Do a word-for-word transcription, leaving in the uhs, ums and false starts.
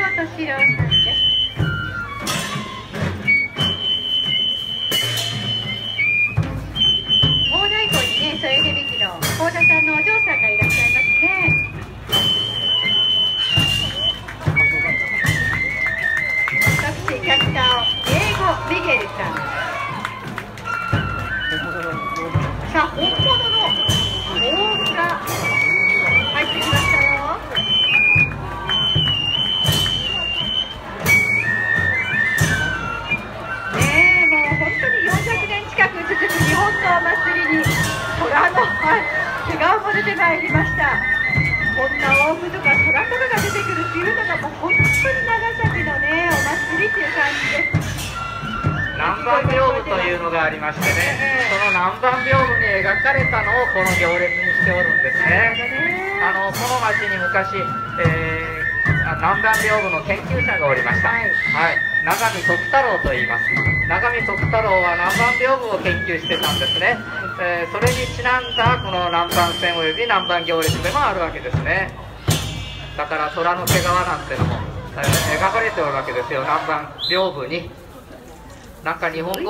敏郎さんです。大太鼓にね、添え響きの幸田さんのお嬢さんがいらっしゃいますね。私キャスターを英語ミゲルさん。さあ、本物の大が入ってきましたよ。ねえ、もう本当によんひゃくねん近く続く日本のお祭りに虎の素顔も出てまいりました。こんな大具とか虎とかが出てくるっていうのがもう本当に長崎のねお祭りっていう感じです。 南蛮屏風というのがありましてね、その南蛮屏風に描かれたのをこの行列にしておるんですね。あのこの町に昔、えー、南蛮屏風の研究者がおりました、はい、はい、永見徳太郎と言います。永見徳太郎は南蛮屏風を研究してたんですね、えー、それにちなんだこの南蛮線および南蛮行列でもあるわけですね。だから虎の毛皮なんてのも、えー、描かれておるわけですよ、南蛮屏風に。なんか日本語